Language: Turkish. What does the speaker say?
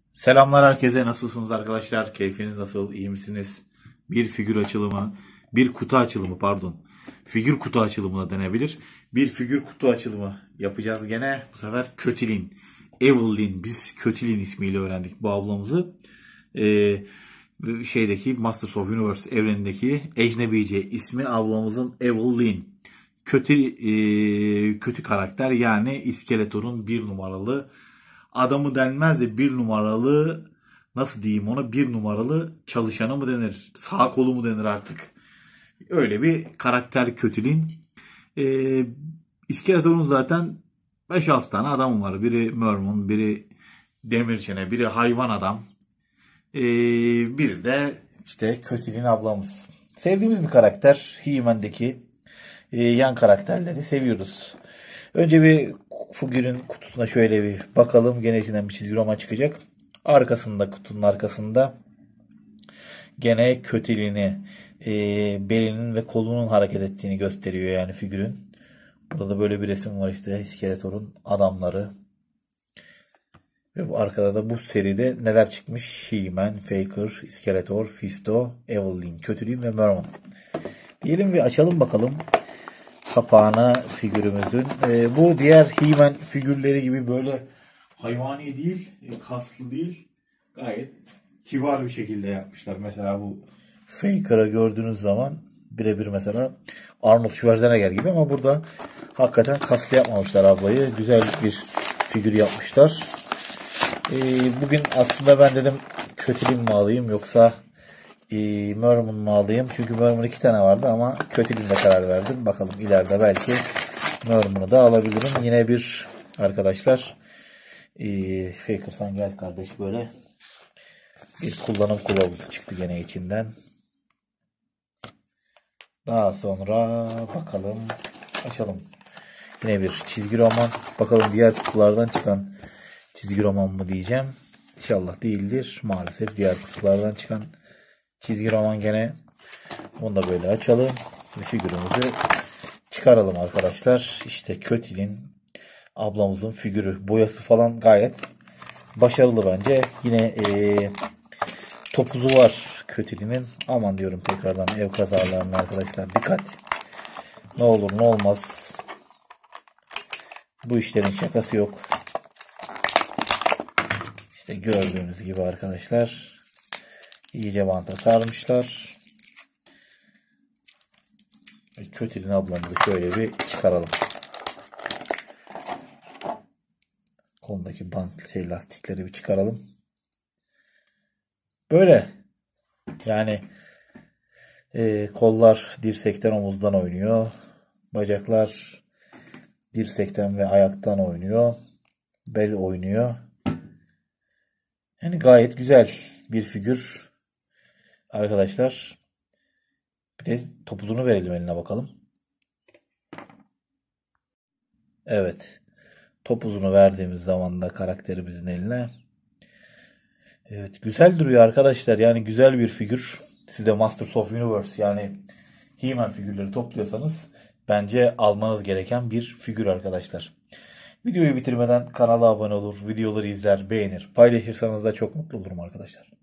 Selamlar herkese. Nasılsınız arkadaşlar? Keyfiniz nasıl? İyi misiniz? Bir figür açılımı, bir kutu açılımı pardon. Figür kutu açılımı da denebilir. Bir figür kutu açılımı yapacağız gene. Bu sefer Kötilin. Evelyn. Biz Kötilin ismiyle öğrendik bu ablamızı. Şeydeki Masters of Universe evrenindeki ecnebice ismi ablamızın Evelyn. Kötü karakter, yani İskeletor'un bir numaralı adamı denmez de bir numaralı, nasıl diyeyim ona, bir numaralı çalışanı mı denir, sağ kolu mu denir artık. Öyle bir karakter Kötülin. İskeletor'un zaten 5-6 tane adamı var. Biri Merman, biri Demirçene, biri hayvan adam. Biri de işte Kötülin ablamız. Sevdiğimiz bir karakter. He-Man'deki yan karakterleri seviyoruz. Önce bir figürün kutusuna şöyle bir bakalım. Gene içinden bir çizgi roman çıkacak. Arkasında, kutunun arkasında gene Kötülini, belinin ve kolunun hareket ettiğini gösteriyor yani figürün. Burada da böyle bir resim var, işte İskeletor'un adamları. Ve bu arkada da bu seride neler çıkmış? He-Man, Faker, İskeletor, Fisto, Evelyn, Kötülin ve Merman. Diyelim bir açalım bakalım kapağına figürümüzün. Bu diğer He-Man figürleri gibi böyle hayvani değil, kaslı değil. Gayet kibar bir şekilde yapmışlar. Mesela bu Faker'ı gördüğünüz zaman birebir mesela Arnold Schwarzenegger gibi, ama burada hakikaten kaslı yapmamışlar ablayı. Güzel bir figür yapmışlar. Bugün aslında ben dedim Kötülin mi alayım yoksa Merman mı alayım? Çünkü Merman 2 tane vardı ama Kötülin'de karar verdim. Bakalım ileride belki Merman'ı da alabilirim. Yine bir arkadaşlar Faker, sen gel kardeş, böyle bir kullanım kılavuzu çıktı gene içinden. Daha sonra bakalım, açalım. Yine bir çizgi roman. Bakalım diğer kutulardan çıkan çizgi roman mı diyeceğim. İnşallah değildir. Maalesef diğer kutulardan çıkan çizgi roman gene. Bunu da böyle açalım. Ve figürümüzü çıkaralım arkadaşlar. İşte Kötülin ablamızın figürü. Boyası falan gayet başarılı bence. Yine topuzu var Kötülin'in. Aman diyorum tekrardan ev kazalarına arkadaşlar. Dikkat. Ne olur ne olmaz. Bu işlerin şakası yok. İşte gördüğünüz gibi arkadaşlar. İyice banta sarmışlar. Kötülin ablamızı şöyle bir çıkaralım. Kolundaki bant lastikleri bir çıkaralım. Böyle. Yani kollar dirsekten, omuzdan oynuyor. Bacaklar dirsekten ve ayaktan oynuyor. Bel oynuyor. Yani gayet güzel bir figür arkadaşlar. Bir de topuzunu verelim eline bakalım. Evet. Topuzunu verdiğimiz zaman da karakterimizin eline. Evet, güzel duruyor arkadaşlar. Yani güzel bir figür. Siz de Masters of Universe, yani He-Man figürleri topluyorsanız bence almanız gereken bir figür arkadaşlar. Videoyu bitirmeden kanala abone olur, videoları izler, beğenir, paylaşırsanız da çok mutlu olurum arkadaşlar.